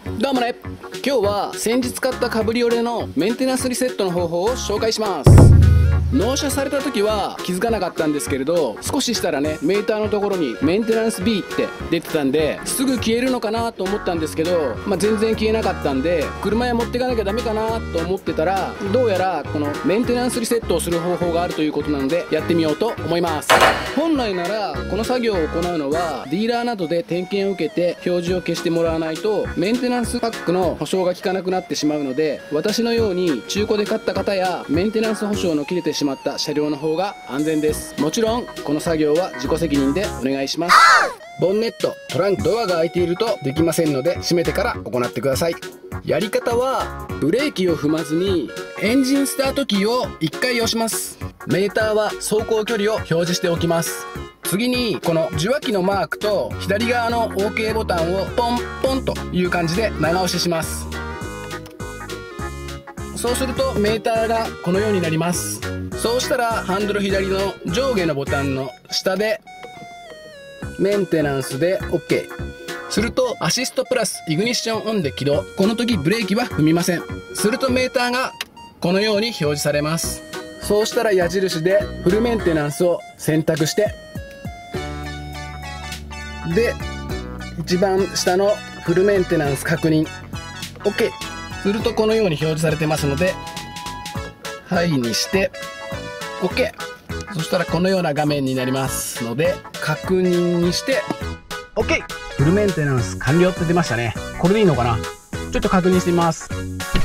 どうもね。今日は先日買ったカブリオレのメンテナンスリセットの方法を紹介します。納車された時は気づかなかったんですけれど、少ししたらね、メーターのところにメンテナンス B って出てたんで、すぐ消えるのかなと思ったんですけど、全然消えなかったんで、車へ持っていかなきゃダメかなと思ってたら、どうやらこのメンテナンスリセットをする方法があるということなので、やってみようと思います。本来ならこの作業を行うのはディーラーなどで点検を受けて表示を消してもらわないとメンテナンスパックの保証が効かなくなってしまうので、私のように中古で買った方やメンテナンス保証の切れてしまった車両の方が安全です。もちろんこの作業は自己責任でお願いします。ボンネット、トランクドアが開いているとできませんので、閉めてから行ってください。やり方はブレーキを踏まずにエンジンスタートキーを1回押します。メーターは走行距離を表示しておきます。次にこの受話器のマークと左側の OK ボタンをポンポンという感じで長押しします。そうするとメーターがこのようになります。そうしたらハンドル左の上下のボタンの下でメンテナンスで OK すると、アシストプラスイグニッションオンで起動。この時ブレーキは踏みません。するとメーターがこのように表示されます。そうしたら矢印でフルメンテナンスを選択して、で一番下のフルメンテナンス確認 OK するとこのように表示されてますので、はいにして OK。 そしたらこのような画面になりますので、確認にして OK。 フルメンテナンス完了って出ましたね。これでいいのかな。ちょっと確認してみます。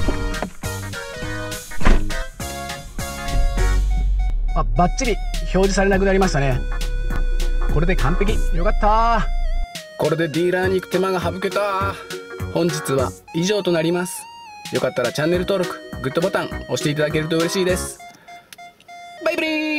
バッチリ表示されなくなりましたね。これで完璧。よかった。これでディーラーに行く手間が省けた。本日は以上となります。よかったらチャンネル登録、グッドボタン押していただけると嬉しいです。バイバイ。